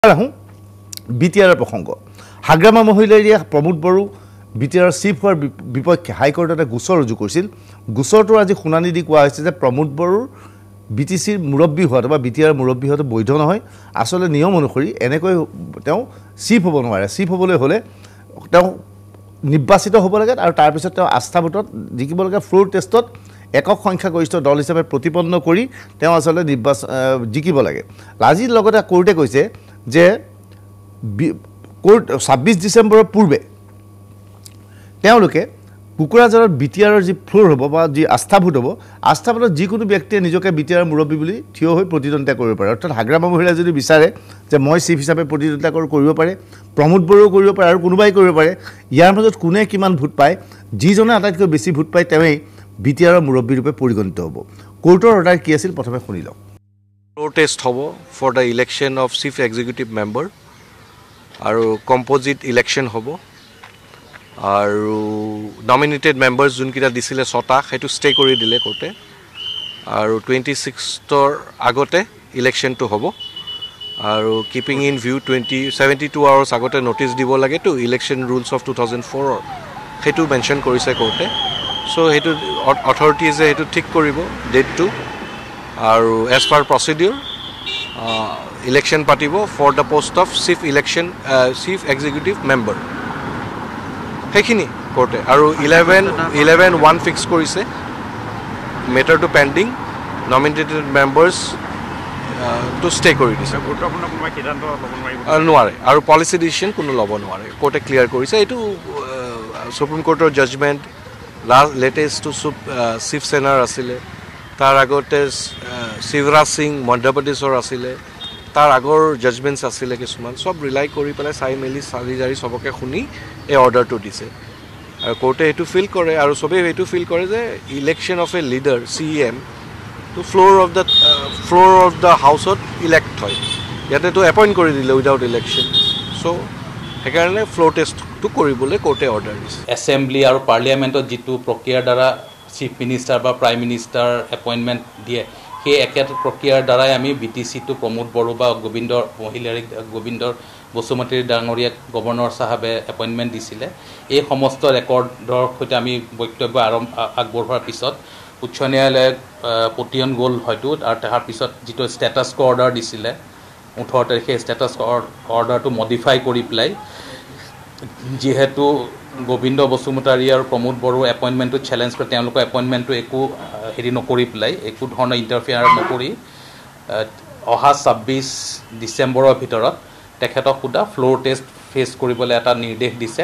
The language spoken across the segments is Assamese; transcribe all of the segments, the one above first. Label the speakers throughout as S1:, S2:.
S1: আহোঁ বিটিআৰৰ প্ৰসংগ হাগ্ৰামা মহিলাৰীয়ে প্ৰমোদ বড়ো বিটিআৰৰ চিফ হোৱাৰ বিপক্ষে হাইকোৰ্টত এটা গোচৰ ৰুজু কৰিছিল গোচৰটোৰ আজি শুনানি দি কোৱা হৈছে যে প্ৰমোদ বড়োৰ বিটিচিৰ মুৰব্বী হোৱাটো বা বিটিআৰ মুৰব্বী হোৱাটো বৈধ নহয় আসলে নিয়ম অনুসৰি এনেকৈ তেওঁ চিফ হ'ব নোৱাৰে চিফ হ'বলৈ হ'লে তেওঁ নিৰ্বাচিত হ'ব লাগে আৰু তাৰ পিছত তেওঁ আস্থা ভোটত জিকিব লাগে ফ্লোৰ টেষ্টত একক সংখ্যাগৰিষ্ঠ দল হিচাপে প্ৰতিপন্ন কৰি তেওঁ আসলে জিকিব লাগে আজিৰ লগতে কোৰ্টে কৈছে যে কোৰ্ট 26 ডিসেম্বৰৰ পূৰ্বে তেওঁলোকে কুকুৰাঝাৰৰ বিটিআৰৰ যি ফ্লোৰ হ'ব বা যি আস্থা ভোট হ'ব আস্থা ভোটত যিকোনো ব্যক্তিয়ে নিজকে বিটিআৰ মুৰব্বী বুলি থিয় হৈ প্ৰতিদ্বন্দ্বিতা কৰিব পাৰে অৰ্থাৎ হাগ্ৰামা মহিলাই যদি বিচাৰে যে মই চিফ হিচাপে প্ৰতিদ্বন্দ্বিতা কৰিব পাৰে প্ৰমোদ বড়ো কৰিব পাৰে আৰু কোনোবাই কৰিব পাৰে ইয়াৰ মাজত কোনে কিমান ভোট পায় যিজনে আটাইতকৈ বেছি ভোট পায় তেওঁই বিটিআৰৰ মুৰব্বী ৰূপে পৰিগণিত হ'ব কোৰ্টৰ অৰ্ডাৰ কি আছিল প্ৰথমে শুনি লওক
S2: Floor test hobo for the election of chief executive member aru composite election hobo aru nominated members jun kita disile sota hetu stay kori dile korte aru 26th or agote election to hobo aru keeping in view 72 hours agote notice dibo lage to election rules of 2004 hetu mention korise korte so hetu authorities hetu thik koribo date to আৰু as per procedure election patibo for the post of chief executive member hekhini korte aru 11 fix korise matter to pending nominated members to stay kori dise noare aru policy decision kuno lobo noare court clear korise etu supreme court or judgment latest to chief senar asile তাৰ আগতে শিৱৰাজ সিং মধ্যপ্ৰদেশৰ আছিলে তাৰ আগৰ জাজমেন্টছ আছিলে কিছুমান সব ৰিলাই কৰি পেলাই চাই মেলি চাৰি জাৰি সবকে শুনি এই অৰ্ডাৰটো দিছে আৰু কোৰ্টে এটো ফিল কৰে আৰু সবে এটো ফিল কৰে যে election of a leader CM to floor of the হাউছত ইলেক্ট হয় ইয়াতে তো এপইণ্ট কৰি দিলে উইদাউট ইলেকশ্যন সো সেইকাৰণে ফ্লোৰ টেষ্টটো কৰিবলৈ কোৰ্টে অৰ্ডাৰ দিছে
S3: এছেম্বলি আৰু পাৰ্লিয়ামেণ্টত যিটো প্ৰক্ৰিয়াৰ দ্বাৰা চিফ মিনিষ্টাৰ বা প্ৰাইম মিনিষ্টাৰ এপইণ্টমেণ্ট দিয়ে সেই একে প্ৰক্ৰিয়াৰ দ্বাৰাই আমি বিটিচি টু প্ৰমোদ বড়ো বা গোবিন্দৰ বসুমতীৰ ডাঙৰীয়াক গভৰ্ণৰ সাহেবে এপইণ্টমেণ্ট দিছিলে এই সমস্ত ৰেকৰ্ডৰ সৈতে আমি বক্তব্য আগবঢ়োৱাৰ পিছত উচ্চ ন্যায়ালয়ে পতিয়ন গ'ল হয়তো আৰু তাৰ পিছত যিটো ষ্টেটাছ কো অৰ্ডাৰ দিছিলে 18 তাৰিখে ষ্টেটাছ অৰ্ডাৰটো মডিফাই কৰি পেলাই যিহেতু গোবিন্দ বসুমতাৰী আৰু প্ৰমোদ বড়োৰ এপইণ্টমেণ্টটো চেলেঞ্জ কৰে তেওঁলোকৰ এপইণ্টমেণ্টটো একো হেৰি নকৰি পেলাই একো ধৰণৰ ইণ্টাৰফিয়াৰ নকৰি অহা 26 ডিচেম্বৰৰ ভিতৰত তেখেতক সুদা ফ্লোৰ টেষ্ট ফেচ কৰিবলৈ এটা নিৰ্দেশ দিছে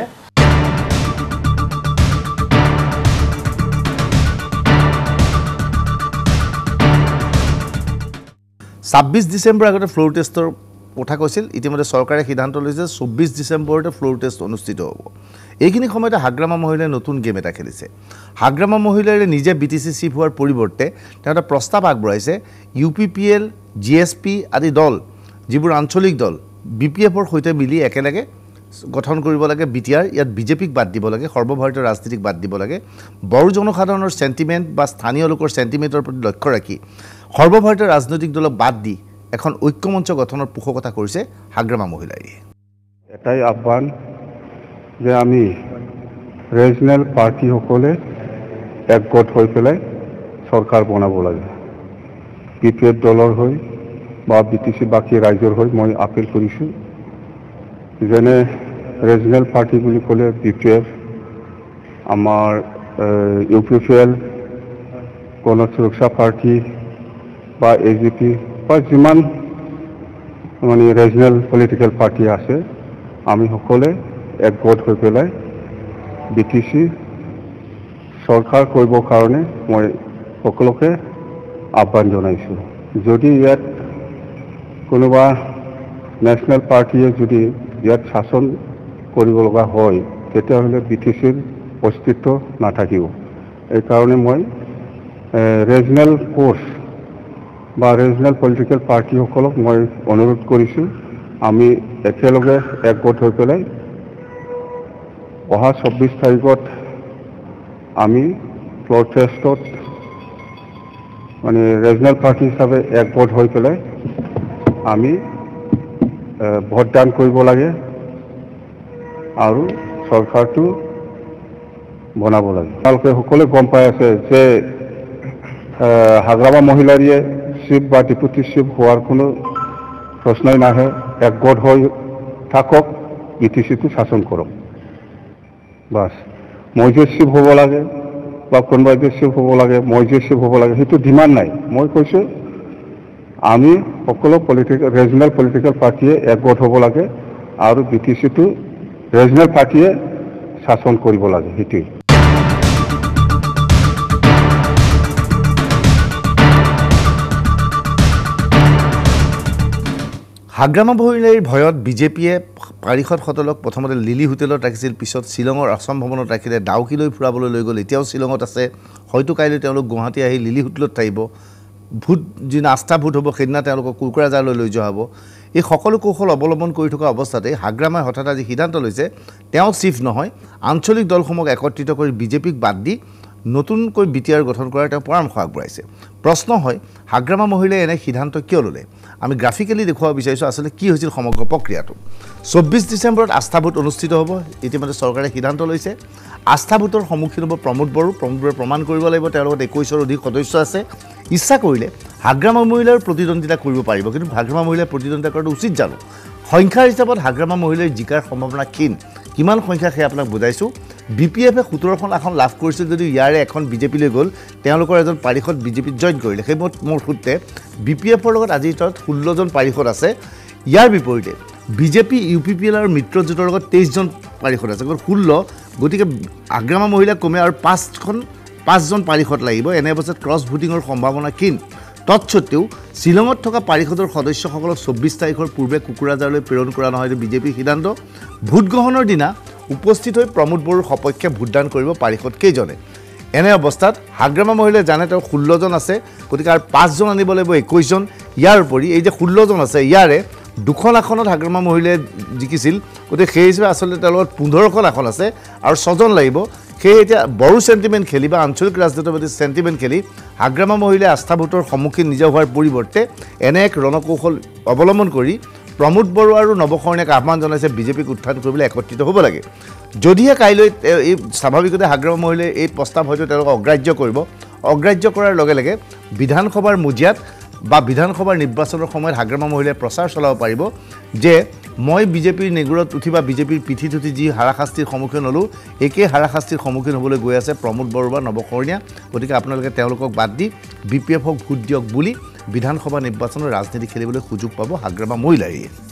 S1: 26 ডিসেম্বৰ আগতে ফ্লোৰ টেষ্টৰ কথা কৈছিল ইতিমধ্যে চৰকাৰে সিদ্ধান্ত লৈছে 24 ডিসেম্বৰতে ফ্লোৰ টেষ্ট অনুষ্ঠিত হ'ব এইখিনি সময়তে হাগ্ৰামা মহিলাই নতুন গেম এটা খেলিছে হাগ্ৰামা মহিলাৰে নিজে বিটিচি চিফ হোৱাৰ পৰিৱৰ্তে তেওঁ এটা প্ৰস্তাৱ আগবঢ়াইছে ইউপিপিএল জিএছপি আদি দল যিবোৰ আঞ্চলিক দল বিপিএফৰ সৈতে মিলি একেলগে গঠন কৰিব লাগে বিটিআৰ ইয়াত বিজেপিক বাদ দিব লাগে সৰ্বভাৰতীয় ৰাজনীতিক বাদ দিব লাগে বড়ো জনসাধাৰণৰ সেন্টিমেন্ট বা স্থানীয় লোকৰ সেন্টিমেন্টৰ প্ৰতি লক্ষ্য ৰাখি সৰ্বভাৰতীয় ৰাজনৈতিক দলক বাদ দি এখন ঐক্যমঞ্চ গঠনৰ পোষকতা কৰিছে হাগ্ৰামা মহিলায়ে
S4: এটাই আহ্বান যে আমি ৰিজনেল পাৰ্টি সকলে একগোট হৈ পেলাই চৰকাৰ বনাব লাগে বিপিএফ দলৰ হৈ বা বিটিচি বাকী ৰাজ্যৰ হৈ মই আপিল কৰিছোঁ যেনে ৰিজনেল পাৰ্টি বুলি ক'লে বিপিএফ আমাৰ ইউপিপিএল গণ সুৰক্ষা পাৰ্টি বা এজিপি বা যিমান মানে ৰিজনেল পলিটিকেল পাৰ্টি আছে আমি সকলে একগোট হৈ পেলাই বিটিচি চৰকাৰ কৰিবৰ কাৰণে মই সকলোকে আহ্বান জনাইছোঁ যদি ইয়াত কোনোবা নেশ্যনেল পাৰ্টিয়ে যদি ইয়াত শাসন কৰিব লগা হয় তেতিয়াহ'লে বিটিচিৰ অস্তিত্ব নাথাকিব এই কাৰণে মই ৰিজনেল ফ'ৰ্চ বা ৰিজনেল পলিটিকেল পাৰ্টিসকলক মই অনুৰোধ কৰিছোঁ আমি একেলগে একগোট হৈ পেলাই অহা 26 তাৰিখত আমি ফ্লোৰ টেষ্টত মানে ৰিজনেল পাৰ্টি হিচাপে একগোট হৈ পেলাই আমি ভোটদান কৰিব লাগে আৰু চৰকাৰটো বনাব লাগে। আপোনালোকে সকলোৱে গম পাই আছে যে হাগ্ৰামা মহিলাৰীয়ে চিফ বা ডেপুটি চিফ হোৱাৰ কোনো প্ৰশ্নই নাহে। একগোট হৈ থাকক, BTCটো শাসন কৰক। বাস মই যে চিফ হ'ব লাগে বা কোনোবাই যে চিফ হ'ব লাগে, মই যে চিফ হ'ব লাগে, সেইটো ডিমাণ্ড নাই। মই কৈছোঁ আমি সকলো ৰিজনেল পলিটিকেল পাৰ্টিয়ে একগোট হ'ব লাগে আৰু BTCটো ৰিজনেল পাৰ্টিয়ে শাসন কৰিব লাগে, সেইটোৱেই।
S1: হাগ্ৰামা মহিলাৰ ভয়ত বিজেপিয়ে পাৰিষদসকলক প্ৰথমতে লিলি হোটেলত ৰাখিছিল, পিছত শ্বিলঙৰ আসাম ভৱনত ৰাখিলে, ডাউকিলৈ ফুৰাবলৈ লৈ গ'ল, এতিয়াও শ্বিলঙত আছে। হয়তো কাইলৈ তেওঁলোক গুৱাহাটী আহি লিলি হোটেলত থাকিব। ভোট যিদিনা আস্থা ভোট হ'ব সেইদিনা তেওঁলোকক কুকুৰাঝাৰলৈ লৈ যোৱা হ'ব। এই সকলো কৌশল অৱলম্বন কৰি থকা অৱস্থাতে হাগ্ৰামাই হঠাৎ আজি সিদ্ধান্ত লৈছে তেওঁ চিফ নহয়, আঞ্চলিক দলসমূহক একত্ৰিত কৰি বিজেপিক বাদ দি নতুনকৈ BTR গঠন কৰাৰ তেওঁ পৰামৰ্শ আগবঢ়াইছে। প্ৰশ্ন হয় হাগ্ৰামা মহিলাই এনে সিদ্ধান্ত কিয় ল'লে? আমি গ্ৰাফিকেলি দেখুৱাব বিচাৰিছোঁ আচলতে কি হৈছিল সমগ্ৰ প্ৰক্ৰিয়াটো। 24 ডিচেম্বৰত আস্থা ভোট অনুষ্ঠিত হ'ব। ইতিমধ্যে চৰকাৰে সিদ্ধান্ত লৈছে। আস্থা ভোটৰ সন্মুখীন হ'ব প্ৰমোদ বড়ো। প্ৰমোদ বড়োৱে প্ৰমাণ কৰিব লাগিব তেওঁৰ লগত 21ৰ অধিক সদস্য আছে। ইচ্ছা কৰিলে হাগ্ৰামা মহিলাৰ প্ৰতিদ্বন্দ্বিতা কৰিব পাৰিব, কিন্তু হাগ্ৰামা মহিলাই প্ৰতিদ্বন্দ্বিতা কৰাটো উচিত জানো? সংখ্যাৰ হিচাপত হাগ্ৰামা মহিলাৰ জিকাৰ সম্ভাৱনা ক্ষীণ। কিমান সংখ্যা সেয়া আপোনাক বুজাইছোঁ। BPFে 17খন আসন লাভ কৰিছিল যদিও ইয়াৰে এখন বিজেপিলৈ গ'ল, তেওঁলোকৰ এজন পাৰিষদ বিজেপিত জইন কৰিলে। সেই মোৰ সূত্ৰে BPFৰ লগত আজিৰ তাত 16জন পাৰিষদ আছে। ইয়াৰ বিপৰীতে বিজেপি UPPL আৰু মিত্ৰজোঁটৰ লগত 23জন পাৰিষদ আছে, 16। গতিকে হাগ্ৰামা মহিলা কমে আৰু 5জন পাৰিষদ লাগিব। এনে অৱস্থাত ক্ৰছ ভোটিঙৰ সম্ভাৱনা ক্ষীণ। তৎসত্ত্বেও শ্বিলঙত থকা পাৰিষদৰ সদস্যসকলক 24 তাৰিখৰ পূৰ্বে কুকুৰাঝাৰলৈ প্ৰেৰণ কৰা নহয়, এইটো বিজেপিৰ সিদ্ধান্ত। ভোটগ্ৰহণৰ দিনা উপস্থিত হৈ প্ৰমোদ বড়োৰ সপক্ষে ভোটদান কৰিব পাৰিষদ কেইজনে। এনে অৱস্থাত হাগ্ৰামা মহিলাই জানে তেওঁ 16জন আছে, গতিকে আৰু 5জন আনিব লাগিব, 21জন। ইয়াৰ উপৰি এই যে 16জন আছে, ইয়াৰে 2খন আসনত হাগ্ৰামা মহিলাই জিকিছিল, গতিকে সেই হিচাপে আচলতে তেওঁৰ লগত 15খন আসন আছে আৰু 6জন লাগিব। সেয়ে এতিয়া বড়ো চেণ্টিমেণ্ট খেলি বা আঞ্চলিক ৰাজনীতিবাদী চেণ্টিমেণ্ট খেলি হাগ্ৰামা মহিলাই আস্থা ভোটৰ সন্মুখীন নিজে হোৱাৰ পৰিৱৰ্তে এনে এক ৰণকৌশল অৱলম্বন কৰি প্ৰমোদ বড়ো আৰু নৱশৰণীয়াক আহ্বান জনাইছে বিজেপিক উত্থান কৰিবলৈ একত্ৰিত হ'ব লাগে। যদিহে কাইলৈ এই স্বাভাৱিকতে হাগ্ৰামা মহিলাই এই প্ৰস্তাৱ হয়তো তেওঁলোকে অগ্ৰাহ্য কৰিব। অগ্ৰাহ্য কৰাৰ লগে লগে বিধানসভাৰ মজিয়াত বা বিধানসভাৰ নিৰ্বাচনৰ সময়ত হাগ্ৰামা মহিলাই প্ৰচাৰ চলাব পাৰিব যে মই বিজেপিৰ নেগুৰত উঠি বা বিজেপিৰ পিঠিত উঠি যি হাৰাশাস্তিৰ সন্মুখীন হ'লোঁ, একেই হাৰাশাস্তিৰ সন্মুখীন হ'বলৈ গৈ আছে প্ৰমোদ বড়ো বা নৱশৰণীয়া। গতিকে আপোনালোকে তেওঁলোকক বাদ দি BPFক ভোট দিয়ক বুলি বিধানসভা নিৰ্বাচনৰ ৰাজনীতি খেলিবলৈ সুযোগ পাব হাগ্ৰামা মহিলাৰীয়ে।